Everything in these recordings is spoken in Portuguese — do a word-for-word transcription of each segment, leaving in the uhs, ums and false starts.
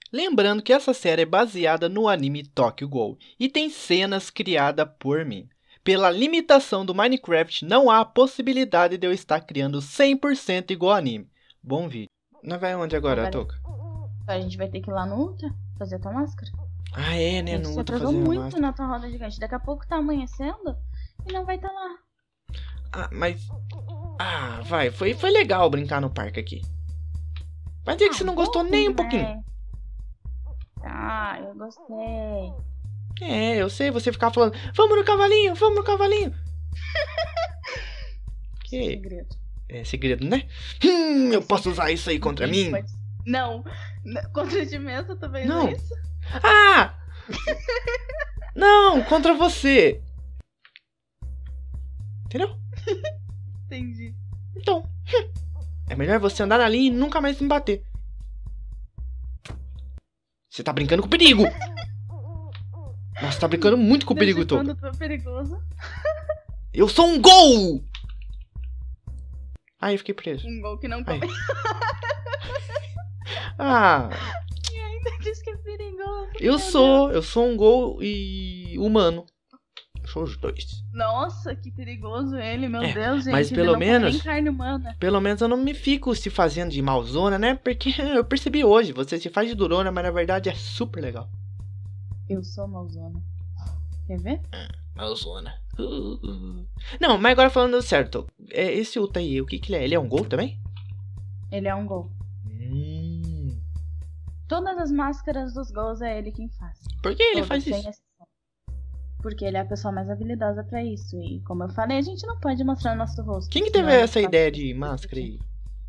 Lembrando que essa série é baseada no anime Tokyo Ghoul e tem cenas criadas por mim. Pela limitação do Minecraft, não há a possibilidade de eu estar criando cem por cento igual anime. Bom vídeo. Nós vai onde agora, Agora- Toca? A gente vai ter que ir lá no Ultra fazer a tua máscara. Ah, é, né? A gente Não se vou atrasou fazer muito mais. na tua roda gigante. Daqui a pouco tá amanhecendo e não vai estar lá. Ah, mas... Ah, vai. Foi, foi legal brincar no parque aqui. Vai dizer que você não gostou nem um pouquinho. Ah, eu gostei. É, eu sei, você ficava falando, vamos no cavalinho, vamos no cavalinho. Que Segredo. é segredo, né? Hum, eu posso usar isso aí contra Ninguém mim? pode- Não. N- Contra ti mesmo, tu fez Não. isso? Ah! Não, contra você. Entendeu? Entendi. Então, hum, é melhor você andar na linha e nunca mais me bater. Você tá brincando com o perigo. Nossa, tá brincando muito com o perigo, Desde Toca. quando tu é perigoso? Eu sou um gol! Ai, eu fiquei preso. Um gol que não Ai. come. Ah, Diz que é perigoso. eu meu sou, eu sou um gol e humano. Eu sou os dois. Deus. Nossa, que perigoso ele, meu É, Deus, gente. mas ele pelo não come menos- nem carne humana. Pelo menos eu não me fico se fazendo de malzona, né? Porque eu percebi hoje, você se faz de durona, mas na verdade é super legal. Eu sou malzona. Quer ver? Malzona. Uh, uh. Não, mas agora falando certo, é, esse Uta aí, o que que ele é? Ele é um gol também? Ele é um gol. Hum. Todas as máscaras dos gols é ele quem faz. Por que ele Todas, faz sem isso? exceção. Porque ele é a pessoa mais habilidosa pra isso. E como eu falei, a gente não pode mostrar nosso rosto. Quem que teve senão essa ele ideia faz- de máscara aí?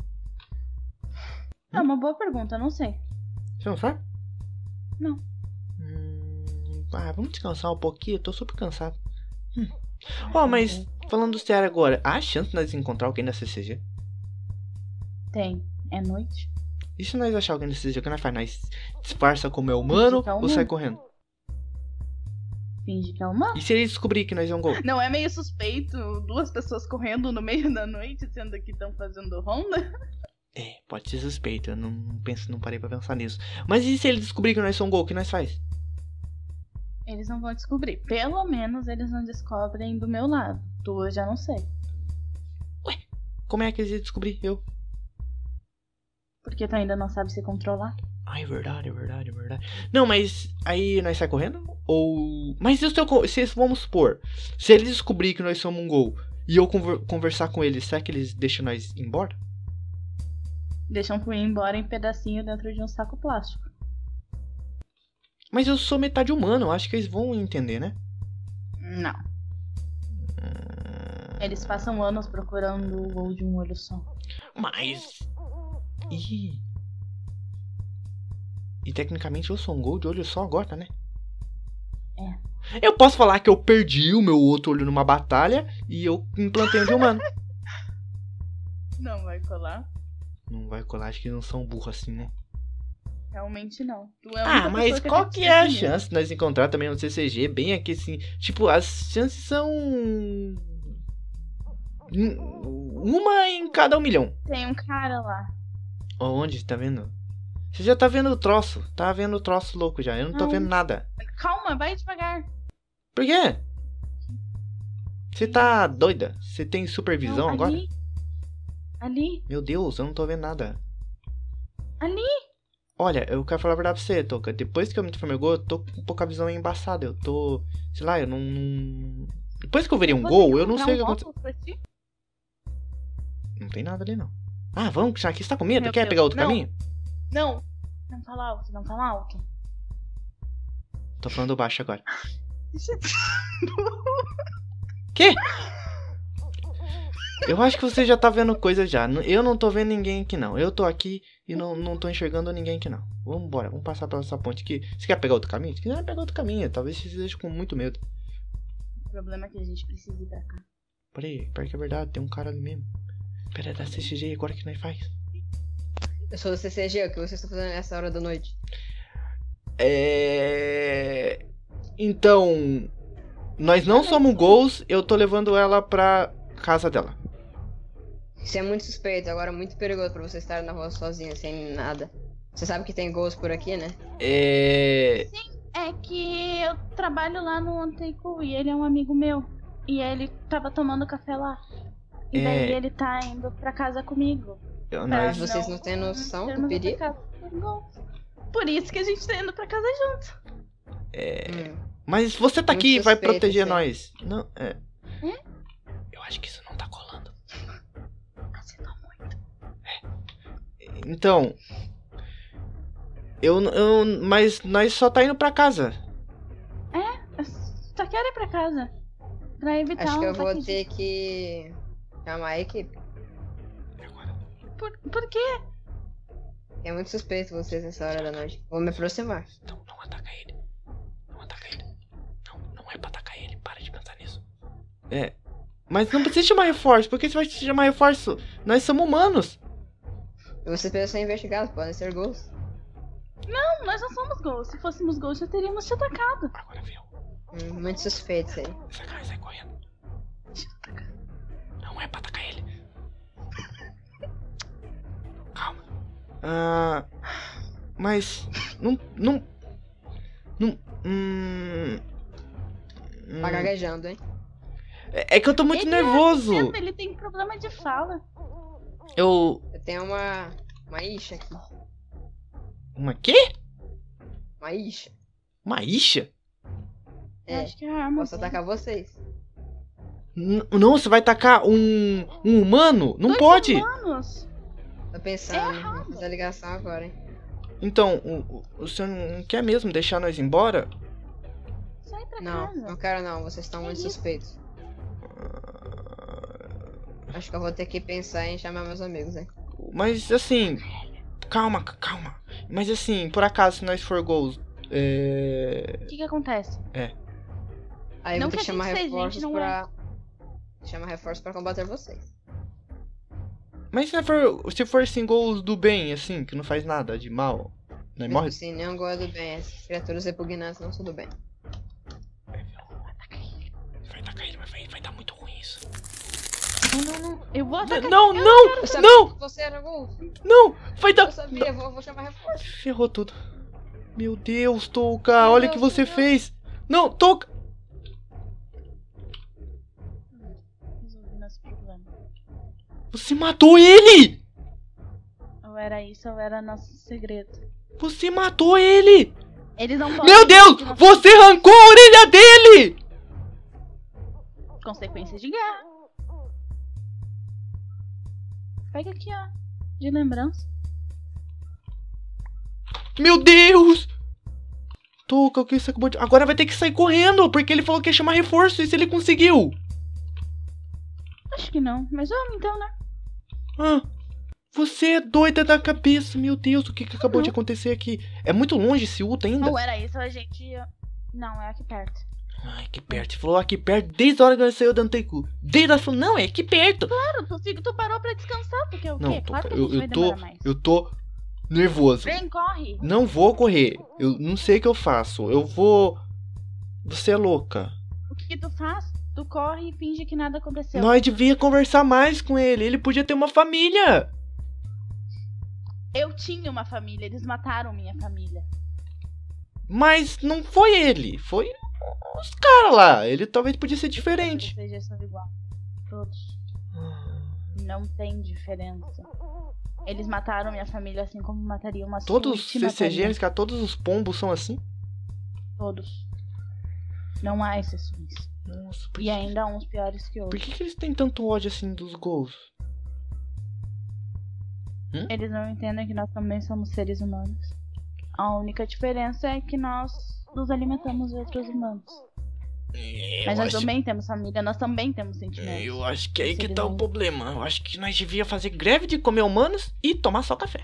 É uma boa pergunta, eu não sei. Você não sabe? Não. Hum, ah, vamos descansar um pouquinho, eu tô super cansado. Hum. Ó, mas falando sério agora, há chance de nós encontrar alguém na C C G? Tem. É noite. E se nós achar alguém na C C G, o que nós faz? Nós disfarça como é humano que é ou humano. sai correndo? Finge que é uma. E se ele descobrir que nós é um gol? Não é meio suspeito duas pessoas correndo no meio da noite, sendo que estão fazendo ronda? É, pode ser suspeito, eu não, não penso, não parei pra pensar nisso. Mas e se ele descobrir que nós somos gol, o que nós faz? Eles não vão descobrir. Pelo menos eles não descobrem do meu lado. Tu eu já não sei. Como é que eles iam descobrir? Eu. Porque tu ainda não sabe se controlar. Ai, é verdade, é verdade, é verdade. Não, mas aí nós sai correndo? Ou... Mas e se, eu, co- se vamos supor, se eles descobrir que nós somos um gol e eu conver- conversar com eles, será que eles deixam nós ir embora? Deixam tu ir embora em pedacinho dentro de um saco plástico. Mas eu sou metade humano, eu acho que eles vão entender, né? Não. Eles passam anos procurando o gol de um olho só. Mas... Ih... E tecnicamente eu sou um gol de olho só agora, né? É. Eu posso falar que eu perdi o meu outro olho numa batalha e eu implantei um de humano. Não vai colar? Não vai colar, acho que não são burros assim, né? Realmente não. Tu é a Ah, única mas pessoa qual tem que é a discernimento. chance de nós encontrar também no C C G bem aqui assim? Tipo, as chances são... um- Uma em cada um milhão. Tem um cara lá. Onde? Tá vendo? Você já tá vendo o troço. Tá vendo o troço louco já. Eu não tô Não. vendo nada. Calma, vai devagar. Por quê? Você tá doida? Você tem supervisão Não, agora? ali. Ali. Meu Deus, eu não tô vendo nada. Ali. Olha, eu quero falar a verdade pra você, Toca. Depois que eu me transformei em gol, eu tô com um pouco a visão embaçada. Eu tô... Sei lá, eu não... não- Depois que eu veria um Vou gol, ter eu não comprar sei o que um aconteceu. óculos pra ti. Não tem nada ali, não. Ah, vamos, Shark. Você tá com medo? Meu Quer Deus, pegar outro não. caminho? Não. Não fala alto, não fala alto. Tô falando baixo agora. Quê? Eu acho que você já tá vendo coisa já. Eu não tô vendo ninguém aqui, não. Eu tô aqui e não, não tô enxergando ninguém aqui, não. Vamos embora, vamos passar pela essa ponte aqui. Você quer pegar outro caminho? Se quiser pegar outro caminho, talvez você esteja com muito medo. O problema é que a gente precisa ir pra cá. Peraí, pior que é verdade, tem um cara ali mesmo. Pera, da C C G, agora o que nós faz? Eu sou do C C G, o que vocês estão fazendo nessa hora da noite? É... Então... Nós não somos gols, eu tô levando ela pra casa dela. Isso é muito suspeito, agora é muito perigoso pra você estar na rua sozinha, sem nada. Você sabe que tem gols por aqui, né? É... É que eu trabalho lá no Anteico e ele é um amigo meu. E ele tava tomando café lá. E É. daí ele tá indo pra casa comigo. Eu, Pra nós... Vocês não têm noção do termos perigo? outra casa por gol. Por isso que a gente tá indo pra casa junto. Hum. Mas você tá Muito aqui e vai suspeito, proteger sim. nós. Não, é... Hum? Eu acho que isso não tá colando. Acertou muito. Então... Eu, eu... Mas nós só tá indo pra casa. Eu só quero ir pra casa. Pra evitar Acho que um eu vou ataque de- ter que chamar a equipe. Por, por quê? É muito suspeito vocês nessa hora da noite. Vou me aproximar. Não, não ataca ele. Não ataca ele. Não, não é pra atacar ele. Para de pensar nisso. É. Mas não precisa chamar reforço. Por que você vai chamar reforço? Nós somos humanos. E vocês precisam ser investigados, podem ser gols. Não, nós não somos gols. Se fôssemos gols, já teríamos te atacado. Agora viu. Hum, muito suspeito isso aí. Sai, sai, sai correndo. Não é pra atacar ele. Calma. Ah. Mas. Não. Não. Não. Hum. hum, Tá gaguejando, hein? É, é que eu tô muito Ele nervoso. É, ele tem problema de fala. Eu. Eu tenho uma. Uma isha aqui. Uma quê? Uma isha. Uma isha? Eu É. acho que é a arma. Posso dele. atacar vocês. N- não, você vai tacar um. Um humano? Não Dois pode! humanos. Tô pensando. Vou fazer a ligação agora, hein? Então, o, o, o senhor não quer mesmo deixar nós embora? Sai pra Não, casa. não quero não. Vocês estão Que muito isso? suspeitos. Acho que eu vou ter que pensar em chamar meus amigos, hein? Mas assim. Calma, c- calma. Mas assim, por acaso, se nós for gols. É. O que que acontece? Aí eu Não vou ter que que a chamar gente seja, reforços gente, não pra. Chamar reforços pra combater vocês. Mas se não for, se for assim, gols do bem, assim, que não faz nada de mal. Né? Mesmo Morre. assim, nenhum gol é do bem. Essas criaturas repugnantes não são do bem. Vai tacar ele, mas vai, vai dar muito ruim isso. Não, não, não. Eu vou atacar. Não, não, Eu sabia não, que você era gol. não! Vai dar. Eu sabia, vou, vou chamar reforço. Ferrou tudo. Meu Deus, Touka, olha o que Deus, você meu Deus. fez. Não, Touka. Resolvi nosso problema. Você matou ele! Ou era isso, ou era nosso segredo. Você matou ele! Eles não podem. Meu Deus! dizer que nós Você arrancou a orelha dele! temos consequências de guerra. Pega aqui, ó. De lembrança. Meu Deus! Touka, o que você acabou de... Agora vai ter que sair correndo, porque ele falou que ia chamar reforço, e se ele conseguiu? Acho que não. Mas vamos então, né? Ah, você é doida da cabeça, meu Deus, o que, que acabou de acontecer aqui? É muito longe esse Uta ainda? Ou era isso, ou a gente. Não, é aqui perto. Ai, aqui perto. Você falou aqui perto desde a hora que ele saiu do Anteiku. Desde a... Não, é aqui perto. Claro, tu, fica- tu parou pra descansar, porque o Não, quê? Claro Touka, que a eu, gente vai eu tô... demorar mais. Eu tô nervoso. Vem, corre. Não vou correr. Eu não sei o que eu faço. Eu vou... Você é louca. O que, que tu faz? Tu corre e finge que nada aconteceu. Nós devia conversar mais com ele. Ele podia ter uma família. Eu tinha uma família, eles mataram minha família. Mas não foi ele. Foi os caras lá. Ele talvez podia ser diferente. Todos eles são igual. Todos. Não tem diferença. Eles mataram minha família assim como matariam uma Todos os sua e te C C Gs, matariam. cara, todos os pombos são assim? Todos. Não há exceções. Nossa, por E que, ainda há uns piores que por outros. que, que eles têm tanto ódio assim dos gols? Eles não entendem que nós também somos seres humanos. A única diferença é que nós nos alimentamos de outros humanos. É, Mas eu, nós acho, também temos família, nós também temos sentimentos. eu acho que é aí que Eles tá o não- problema. Eu acho que nós devia fazer greve de comer humanos e tomar só café.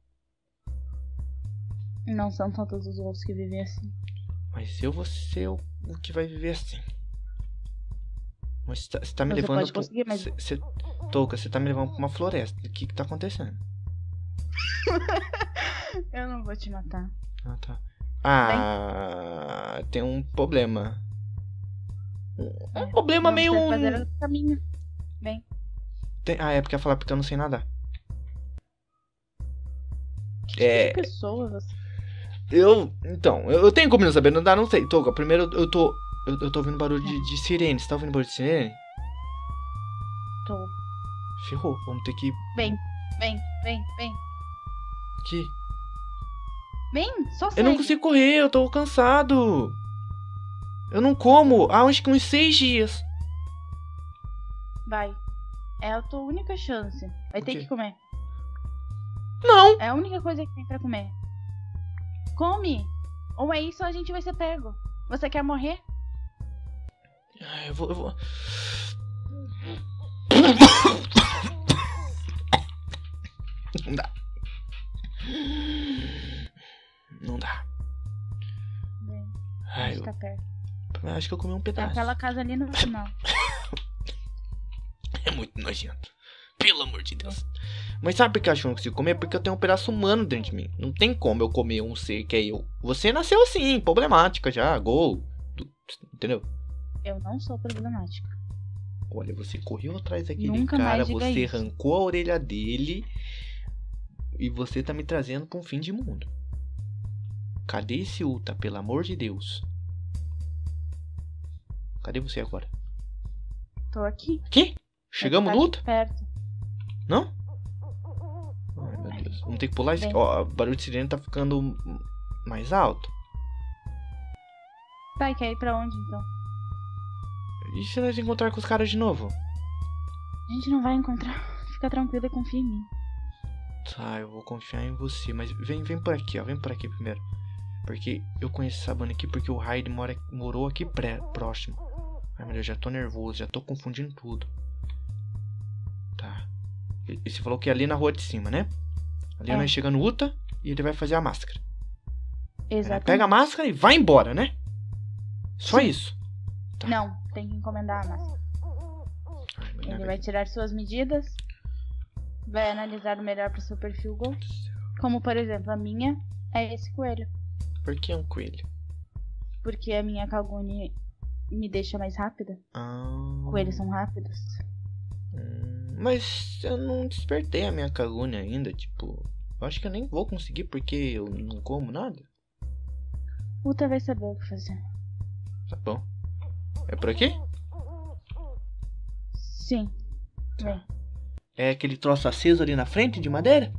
Não são todos os outros que vivem assim. Mas eu vou ser o, o que vai viver assim. Mas você tá, você tá me Você levando pode pra... conseguir, mas- Cê, cê- Touka, você tá me levando pra uma floresta. O que que tá acontecendo? Eu não vou te matar. Ah, tá. Ah, tem um problema. Um É, problema vamos meio... ter que um- fazer outro caminho. Vem. Tem- Ah, é porque eu ia falar porque eu não sei nadar. Que É. tipo de pessoa você? Eu. Então, eu eu tenho como não saber, não dá, não sei. Toga, primeiro eu tô. Eu, eu tô ouvindo barulho de, de sirene. Você tá ouvindo barulho de sirene? Tô. Ferrou. Vamos ter que. Vem, vem, vem, vem. Aqui. Vem, só Eu segue. não consigo correr, eu tô cansado. Eu não como há acho que uns seis dias. Vai. É a tua única chance. Vai O ter quê? que comer. Não! É a única coisa que tem pra comer. Come! Ou é isso ou a gente vai ser pego. Você quer morrer? Ai, eu vou. Eu vou... Não dá. Não dá. Vem, a Ai, gente eu... tá perto. acho que eu comi um É pedaço. aquela casa ali no final. É muito nojento. Pelo amor de Deus. Mas sabe por que eu acho que eu não consigo comer? Porque eu tenho um pedaço humano dentro de mim. Não tem como eu comer um ser que é eu. Você nasceu assim, problemática já, gol. Tu- Entendeu? Eu não sou problemática. Olha, você correu atrás daquele Nunca cara, mais diga você isso. arrancou a orelha dele e você tá me trazendo pra um fim de mundo. Cadê esse Uta, pelo amor de Deus? Cadê você agora? Tô aqui. Aqui? Chegamos Tá no aqui Uta? perto. Não? Ai, meu Deus. Vamos ter que pular esse... Vem. Ó, o barulho de sirene tá ficando mais alto. Vai, quer ir pra onde então? E se nós encontrar com os caras de novo? A gente não vai encontrar. Fica tranquila e confia em mim. Tá, eu vou confiar em você. Mas vem, vem por aqui, ó. Vem por aqui primeiro. Porque eu conheço essa banda aqui porque o Hyde mora, morou aqui pré, próximo. Ai, meu Deus, já tô nervoso. Já tô confundindo tudo. Tá. E, e você falou que é ali na rua de cima, né? Ali É. nós chegamos no Uta e ele vai fazer a máscara. Exatamente. Pega a máscara e vai embora, né? Só Sim. isso. Tá. Não, tem que encomendar a máscara. Ai, meu Ele Deus. vai tirar suas medidas. Vai analisar o melhor pro seu perfil Gol. Como, por exemplo, a minha é esse coelho. Por que um coelho? Porque a minha Kaguni me deixa mais rápida. Ah, Coelhos são rápidos. hum, mas eu não despertei a minha Kagune ainda. Tipo, eu acho que eu nem vou conseguir porque eu não como nada. Uta vai saber o que fazer. Tá bom. É por aqui? Sim. Vem. É aquele troço aceso ali na frente de madeira?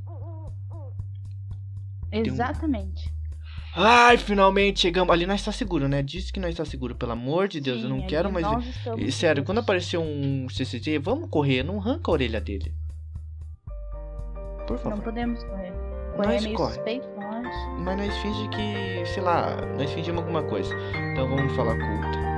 um- Exatamente. Ai, finalmente chegamos. Ali nós está seguro, né? Disse que nós está seguro. Pelo amor de Deus, Sim, eu não ali quero mais ver. nós estamos E, sério, seguros. quando aparecer um C C T, vamos correr. Não arranca a orelha dele. Por Não favor. podemos correr. Correr Nós é meio corre. suspeito, não acho. Mas nós finge que, sei lá, nós fingimos alguma coisa. Então vamos falar com o Uta.